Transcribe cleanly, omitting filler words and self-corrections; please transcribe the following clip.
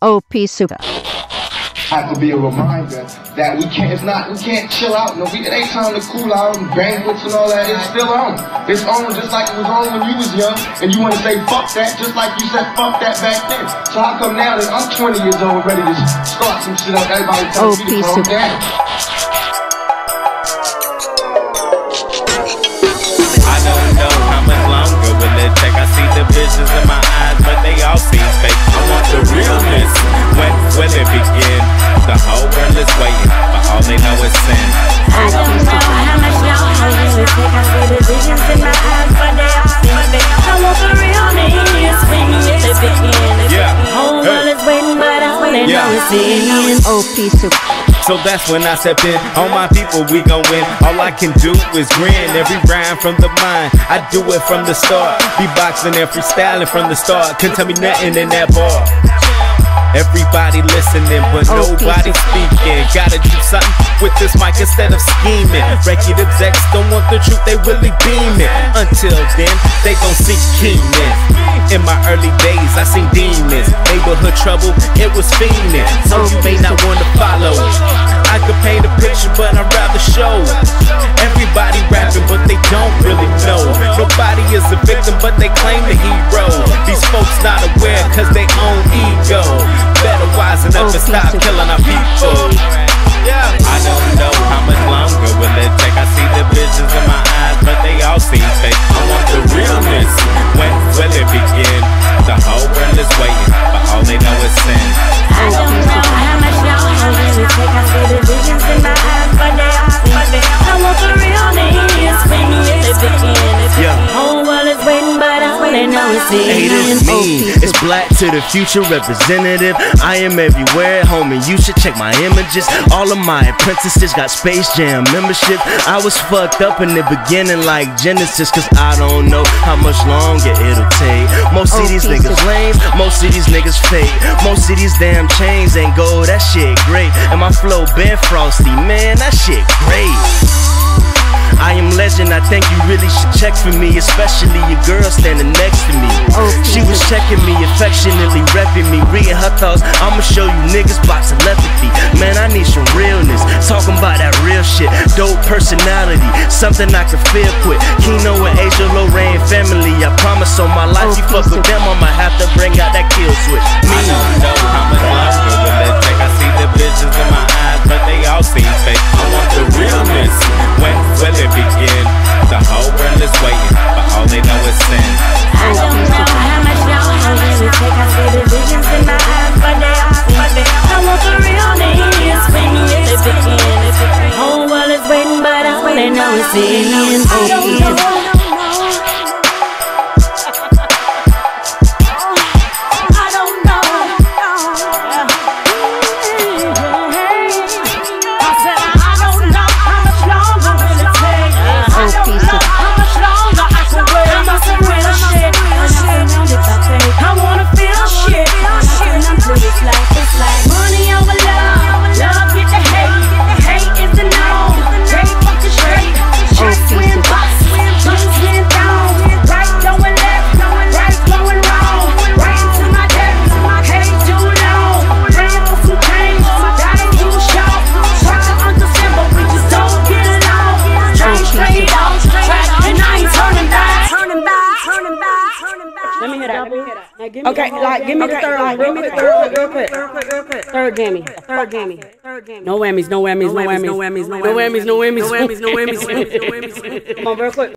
OP Super. Have to be a reminder that we can't chill out. No, it ain't time to cool out and banquets and all that. It's still on. It's on just like it was on when you was young, and you want to say fuck that, just like you said fuck that back then. So how come now that I'm 20 years old, ready to start some shit up, everybody tells me to calm down? I don't know how much longer will it take. I see the visions in my eyes, but they all seem fake. I want the realness. When will it begin? The whole world is waiting, but all they know is sin. I don't know how much longer will it take. I see the visions in my eyes, but they all seem fake. I want the realness. When will it begin? The whole world is waiting, but all they know is sin. OP Super. So that's when I step in. All my people, we gon' win. All I can do is grin. Every rhyme from the mind, I do it from the start. Beatboxing and freestyling from the start. Couldn't tell me nothing in that bar. Everybody listening, but nobody speaking. Gotta do something with this mic instead of scheming. Record execs don't want the truth, they really beaming. Until then, they gon' seek keenness. In my early days, I seen demons. Neighborhood trouble, it was fiending. So you may not wanna follow. I could paint a picture, but I'd rather show. Everybody rapping, but they don't really know. Nobody is a victim, but they claim the hero. These folks not aware, cause they own ego. Better wisen up and stop killing our people. I don't know how much longer will it take. I see the visions in my eyes, but they all seem fake. I want the realness. When will it begin? The whole world is waiting, but all they know is sin. I don't know how much longer will it take. I see the visions in my eyes, but they all seem fake. I want the realness. When will it begin? The whole world is waiting, but all they know is sin. Hey, this me. It's Black to the Future representative. I am everywhere, homie. You should check my images. All of my apprentices got Space Jam membership. I was fucked up in the beginning like Genesis, cause I don't know how much longer it'll take. Most of these niggas lame, most of these niggas fake. Most of these damn chains ain't gold, that shit great. And my flow been frosty, man, that shit great. I am legend, I think you really should check for me, especially your girl standing next to me. She was checking me, affectionately repping me, reading her thoughts. I'ma show you niggas about telepathy. Man, I need some realness, talking about that real shit. Dope personality, something I can feel quick. Keno and Asia, Lorraine family. I promise on my life, you fuck with them, I'ma have to bring out that kill switch. I don't know how much longer will it take. I see the visions in my eyes, but they all seem fake. I want the realness. When will it begin? The whole world is waiting, but all they know is sin. I don't know how much longer will it take. I see the visions in my eyes, but they all seem fake. I want the realness. When will it begin? The whole world is waiting, but all they know is sin. I don't know. Okay, like, give me the third one real quick. Third gammy. No whammies, no whammies, no whammies, no whammies, no whammies, no whammies, no whammies, no whammies. Come on, real quick.